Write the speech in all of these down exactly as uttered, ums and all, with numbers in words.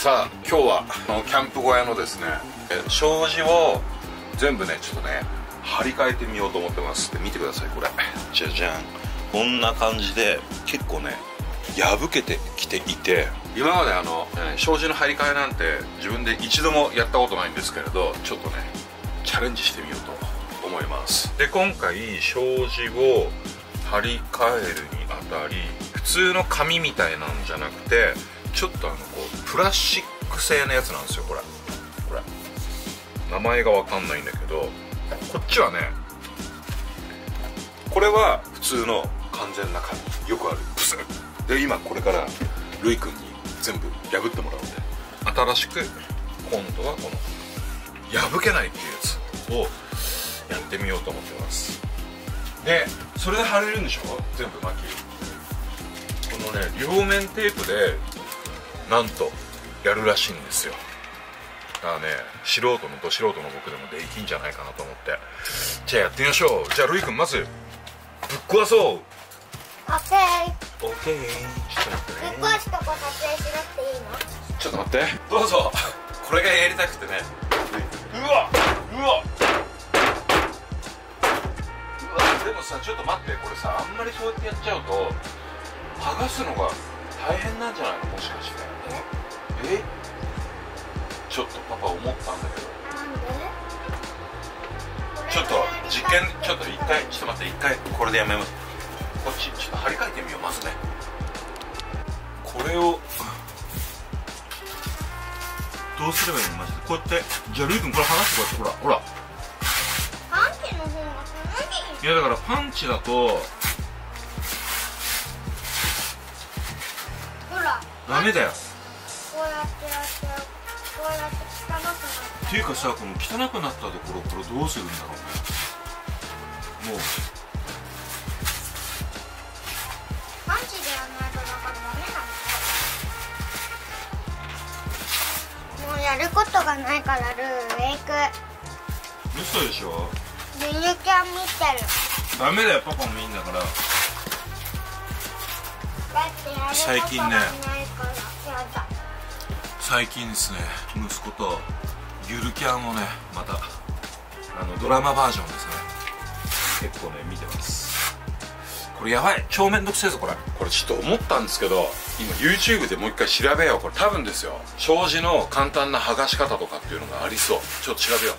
さあ今日はキャンプ小屋のですね障子を全部ねちょっとね張り替えてみようと思ってます。で見てくださいこれ、じゃじゃん、こんな感じで結構ね破けてきていて、今まであの障子の張り替えなんて自分で一度もやったことないんですけれど、ちょっとねチャレンジしてみようと思います。で今回障子を張り替えるにあたり、普通の紙みたいなんじゃなくてちょっとあのこうプラスチック製のやつなんですよ。これこれ名前がわかんないんだけど、こっちはね、これは普通の完全な紙、よくあるブスッで、今これからルイ君に全部破ってもらうんで、新しく今度はこの破けないっていうやつをやってみようと思ってます。でそれで貼れるんでしょ、全部巻き。このね両面テープでなんとやるらしいんですよ。だからね素人のど素人の僕でもできんじゃないかなと思って、じゃあやってみましょう。じゃあルイ君まずぶっ壊そう。 オッケーオッケー。ちょっと待ってね、 ぶっ壊すとこ撮影しなくていいの？ ちょっと待って、どうぞ。これがやりたくてね。うわうわでもさ、ちょっと待って、これさ、あんまりそうやってやっちゃうと剥がすのが大変なんじゃないの、もしかして。えちょっとパパ思ったんだけど、 なんで？ ちょっと実験、ちょっと一回、ちょっと待って、一回これでやめます。こっちちょっと張り替えてみよう、まずね。これをどうすればいいのマジで。こうやって、じゃあルイ君これ剥がしてこうやって、ほらほら。 パンチの方がいやだからパンチだとほらダメだよ。 こうやってやってこうやって汚くなる。 っていうかさ、この汚くなったところ、これどうするんだろうね。もうパンチでやらないとだからダメなの。もうやることがないからルーへ行く。 嘘でしょ。 ゆるキャン見てる。 ダメだよ、パパもいいんだから。 だってやること最近ねがないからやだ。 最近ですね、息子とゆるキャンをねまたあのドラマバージョンですね、結構ね見てます。これやばい、超めんどくせえぞこれ。これちょっと思ったんですけど、今 YouTube でもう一回調べよう。これ多分ですよ、障子の簡単な剥がし方とかっていうのがありそう。ちょっと調べよう。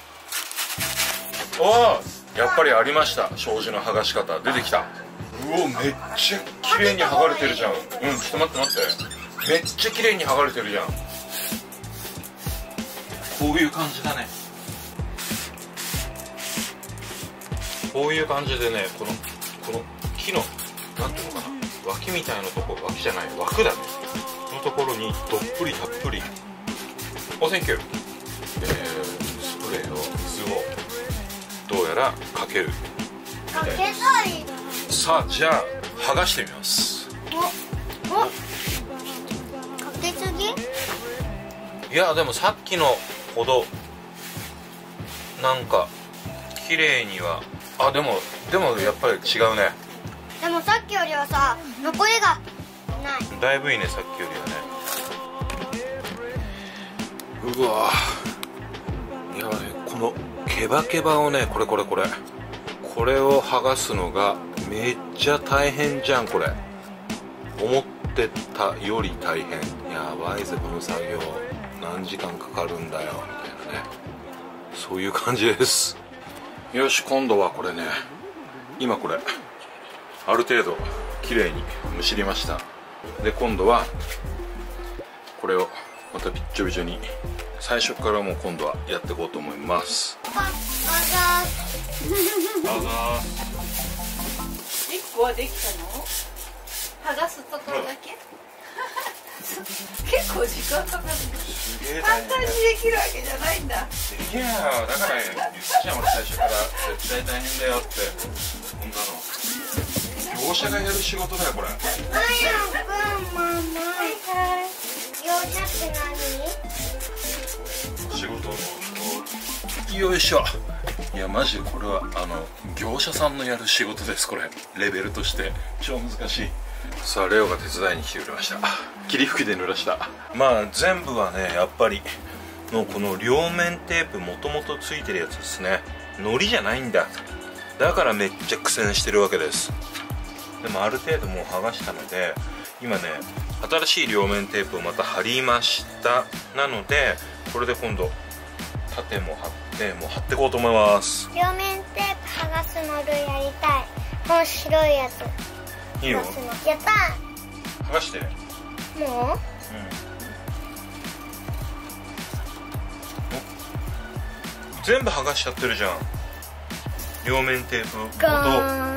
おー、やっぱりありました、障子の剥がし方出てきた。うお、めっちゃ綺麗に剥がれてるじゃん。うん、ちょっと待って待って、めっちゃ綺麗に剥がれてるじゃん。こういう感じだね。こういう感じでね、このこの木のなんていうのかな、脇みたいなとこ、脇じゃない枠だね、このところにどっぷりたっぷり、おセンキュー、えー、スプレーの水をどうやらかけるみたいです。 かけたいの。 さあじゃあ剥がしてみます。 おおかけすぎ？ いやでもさっきのほどなんか綺麗には、あでもでもやっぱり違うね。 でもさっきよりはさ残りがない。 だいぶいいね、さっきよりはね。うわいやね、このケバケバをね、これこれこれこれを剥がすのがめっちゃ大変じゃん。これ思ってたより大変。やばいぜこの作業、何時間かかるんだよみたいなね、そういう感じです。よし、今度はこれね、今これある程度綺麗にむしりました。で今度はこれをまたびっちょびちょに、最初からもう今度はやっていこうと思います。 あ、あどうぞ。 いっこはできたの？剥がすところだけ？結構時間かかる。 すげえ簡大変単にできるわけじゃないんだ。 できやー、だから言ったじゃん俺最初から、絶対大変だよって。こんなの業者がやる仕事だよこれ。 やくんママ。はいはい。業者って何？ 仕事のよいしょ。いやマジでこれはあの業者さんのやる仕事です。これレベルとして超難しい。さあレオが手伝いに来てくれました。 霧吹きで濡らした。まあ全部はねやっぱりのこの両面テープもともとついてるやつですね。糊じゃないんだ。だからめっちゃ苦戦してるわけです。でもある程度もう剥がしたので今ね新しい両面テープをまた貼りました。なのでこれで今度縦も貼ってもう貼っていこうと思います。 両面テープ剥がすのルやりたい。この白いやついいよ、 剥がすのやった剥がして。 ー。もう全部剥がしちゃってるじゃん。両面テープごとガーン。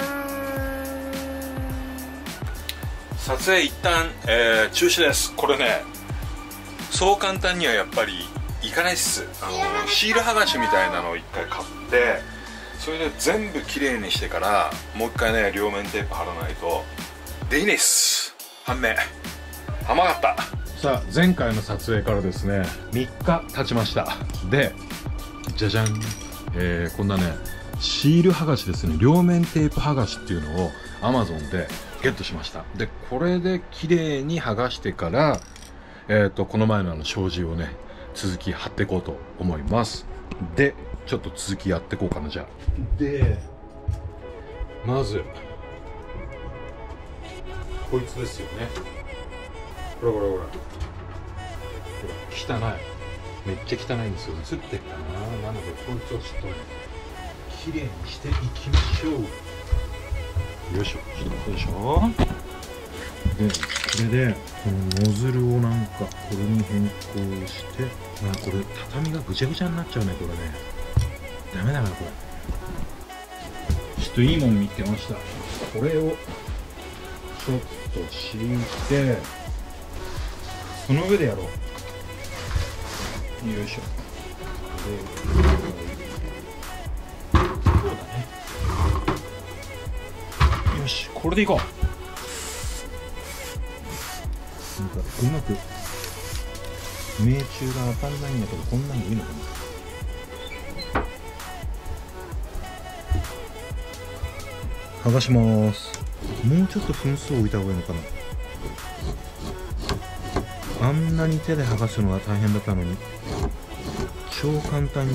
撮影一旦、えー、中止です。これねそう簡単にはやっぱりいかないっす。あのシール剥がしみたいなのを一回買ってそれで全部きれいにしてからもう一回ね両面テープ貼らないとできないっす。判明甘かった。さあ前回の撮影からですねみっか経ちました。でじゃじゃん、えー、こんなねシール剥がしですね。両面テープ剥がしっていうのを Amazon でゲットしました。でこれで綺麗に剥がしてからえーとこの前のあの障子をね続き貼っていこうと思います。でちょっと続きやっていこうかな。じゃあでまずこいつですよね。ほらほらほら汚い、めっちゃ汚いんですよ。映ってるかな。なのでこいつをちょっとね綺麗にしていきましょう。よいしょ、ちょっとよいしょ。でこれでこのノズルをなんかこれに変更して、あこれ畳がぐちゃぐちゃになっちゃうね。これねダメだなこれ。ちょっといいもん見つけました。これをちょっと敷いてその上でやろう。よいしょ。そうだね。よし、これでいこう。なんかうまく命中が当たんないんだけど、こんなんでいいのかな。剥がしまーす。もうちょっと分数を置いた方がいいのかな。あんなに手で剥がすのが大変だったのに超簡単に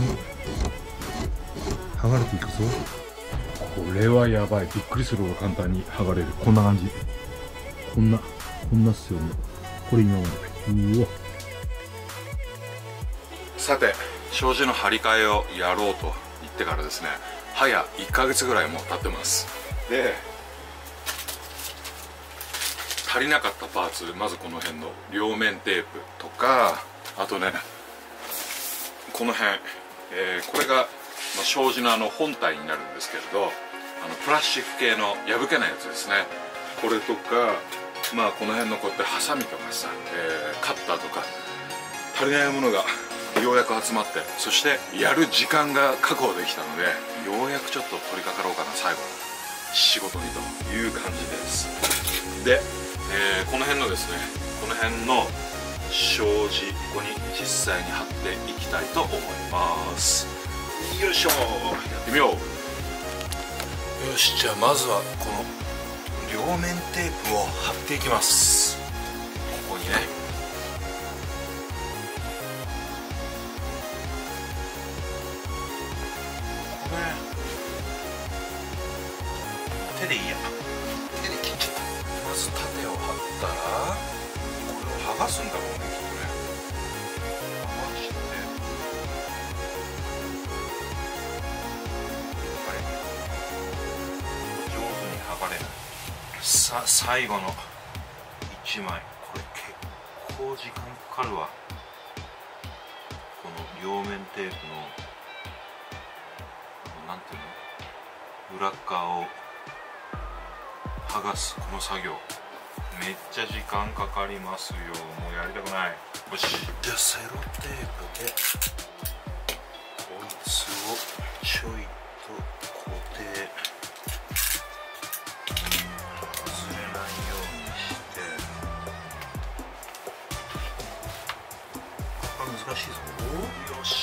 剥がれていくぞ。これはやばい。びっくりするほど簡単に剥がれる。こんな感じ。こんなこんなっすよね。これ今まで。うわ。さて障子の張り替えをやろうと言ってからですね早いっかげつぐらいもう経ってます。で足りなかったパーツ、まずこの辺の両面テープとか、あとねこの辺、えー、これが、まあ、障子のあの本体になるんですけれど、あのプラスチック系の破けないやつですね。これとか、まあこの辺のこうやってハサミとかさ、えー、カッターとか足りないものがようやく集まって、そしてやる時間が確保できたのでようやくちょっと取り掛かろうかな、最後の仕事にという感じです。でえー、この辺のですねこの辺の障子ここに実際に貼っていきたいと思います。よいしょ、やってみよう。よし、じゃあまずはこの両面テープを貼っていきます。ここにねこれ手でいいや。手で切っちゃった。まず縦を貼ったらこれを剥がすんだろうね、きっとね。剥がしてあれ上手に剥がれない。さ最後のいちまい、これ結構時間かかるわ。この両面テープのなんていうの裏側を剥がすこの作業めっちゃ時間かかりますよ。もうやりたくない。よし、じゃあセロテープでこいつをちょいと固定、外れないようにして。これ難しいぞ。よし、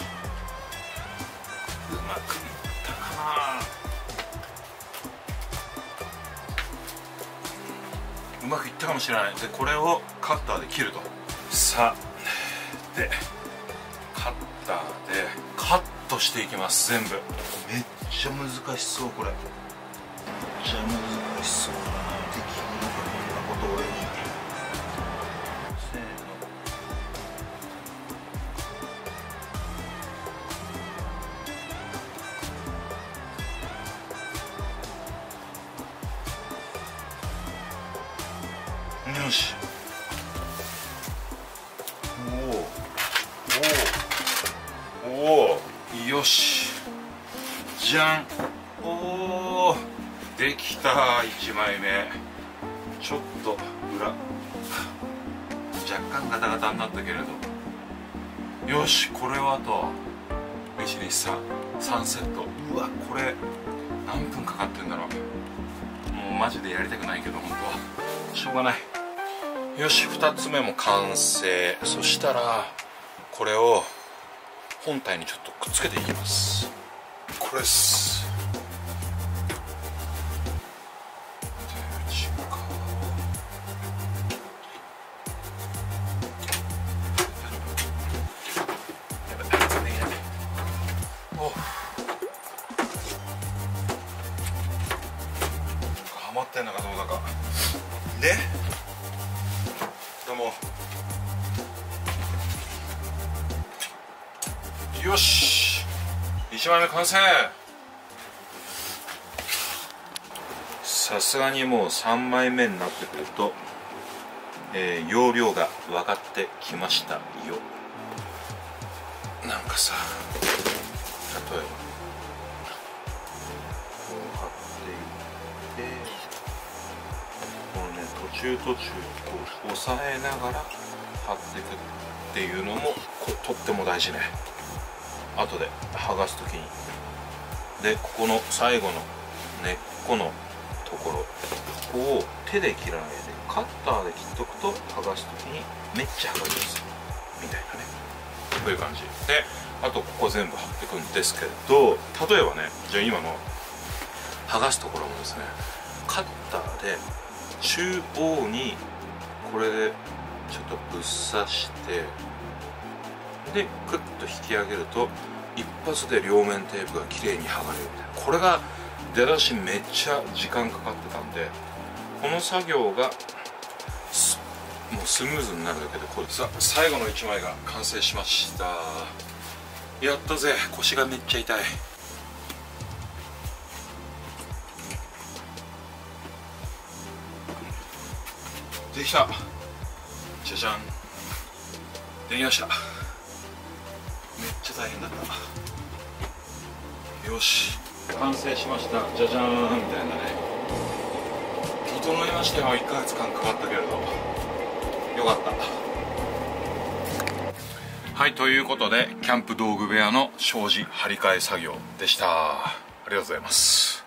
うまくいったかな。うままくいったかもしれない。でこれをカッターで切ると。さあでカッターでカットしていきます。全部めっちゃ難しそう。これめっちゃ難しそうだな。できるのかこんなこと俺に。せーの。よし。おおおお、よし。じゃん。おお、できた。いちまいめ。ちょっと裏若干ガタガタになったけれど、よし。これはあといちにさんさんセット。うわ、これ何分かかってんだろう。もうマジでやりたくないけど本当はしょうがない。よし、ふたつめも完成。そしたらこれを本体にちょっとくっつけていきます。これっす。お、はまってんのかどうだかで、どうも。よし、いちまいめ完成。さすがにもうさんまいめになってくると、えー、容量が分かってきましたよ。なんかさ、例えばこう貼っていって、このね途中途中こう押さえながら貼っていくっていうのもことっても大事ね。後で剥がす時に。でここの最後の根っこのところ、ここを手で切らないでカッターで切っとくと剥がす時にめっちゃ剥がれやすいみたいなね、こういう感じで、あとここ全部貼っていくんですけど、例えばね、じゃあ今の剥がすところもですね、カッターで中央にこれでちょっとぶっ刺して、でクッと引き上げると一発で両面テープが綺麗に剥がれるみたいな。これが出だしめっちゃ時間かかってたんで、この作業がもうスムーズになるだけでこれ。さあ最後のいちまいが完成しました。やったぜ。腰がめっちゃ痛い。できた。じゃじゃん、できました。めっちゃ大変だった。よし、完成しました。じゃじゃーんみたいなね。整いましたよ。いっかげつかんかかったけれどよかった。はい、ということでキャンプ道具部屋の障子張り替え作業でした。ありがとうございます。